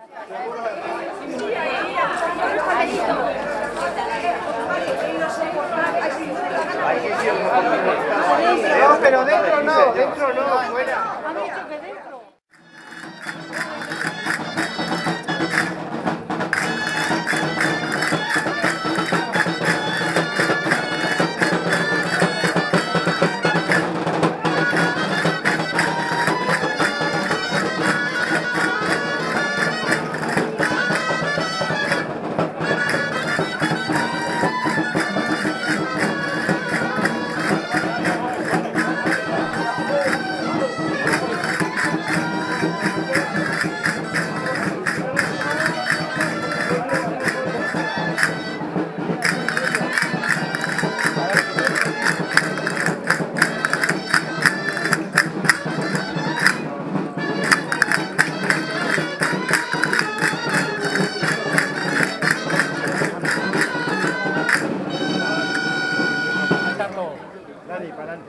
No, pero dentro no, fuera. Dale, para adelante.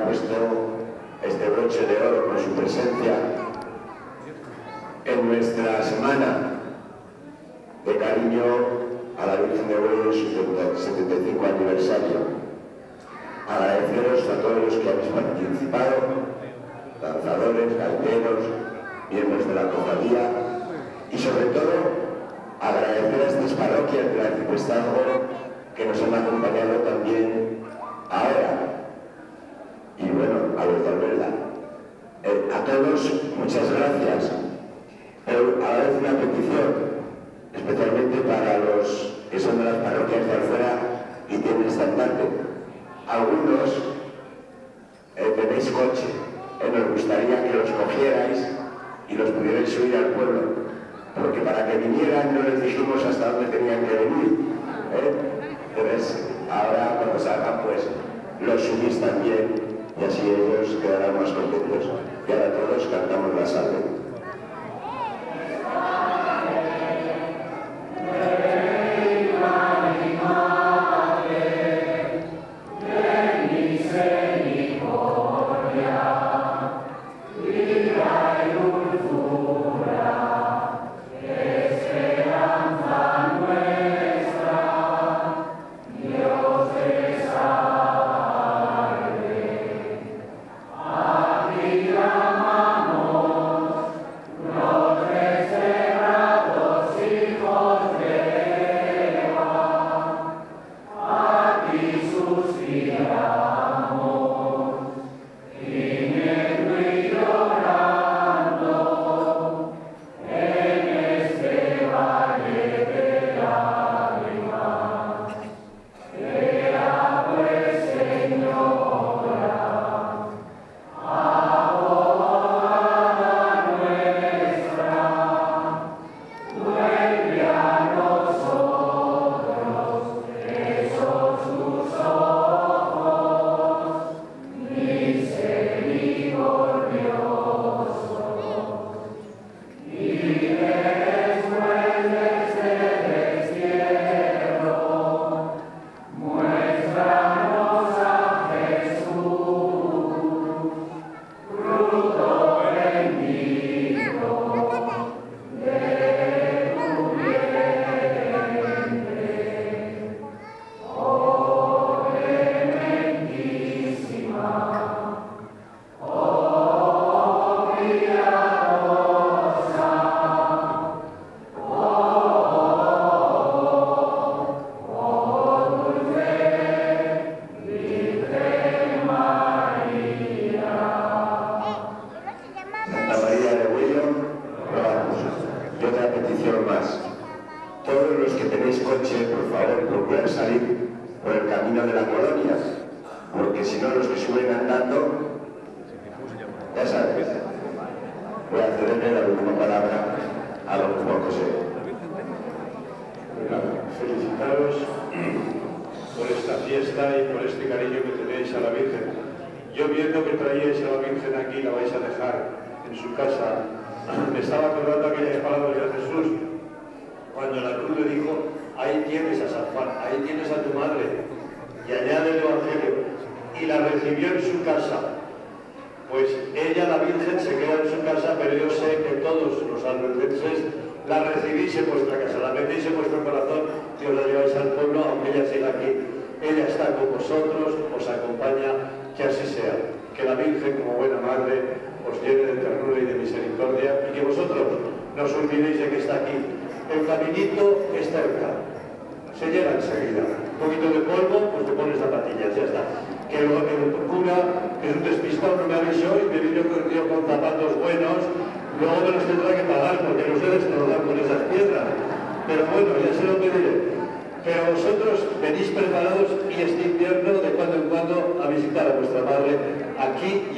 puesto este broche de oro con su presencia en nuestra semana de cariño a la Virgen de Buey en su 75 aniversario. Agradeceros a todos los que habéis participado, danzadores, gaiteros, miembros de la cofradía, y sobre todo agradecer a estas parroquias del arciprestazgo que nos han acompañado también ahora. Y bueno, a los de Alberda. A todos, muchas gracias. Pero a la vez una petición, especialmente para los que son de las parroquias de afuera y tienen estandarte. Algunos tenéis coche, nos gustaría que los cogierais y los pudierais subir al pueblo, porque para que vinieran no les dijimos hasta dónde tenían que venir. Entonces, ahora cuando salgan, pues los subís también y así ellos quedarán más contentos. Y ahora todos cantamos la salve.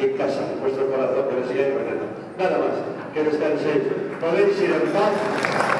Nada más, que descanséis. Podéis ir en paz.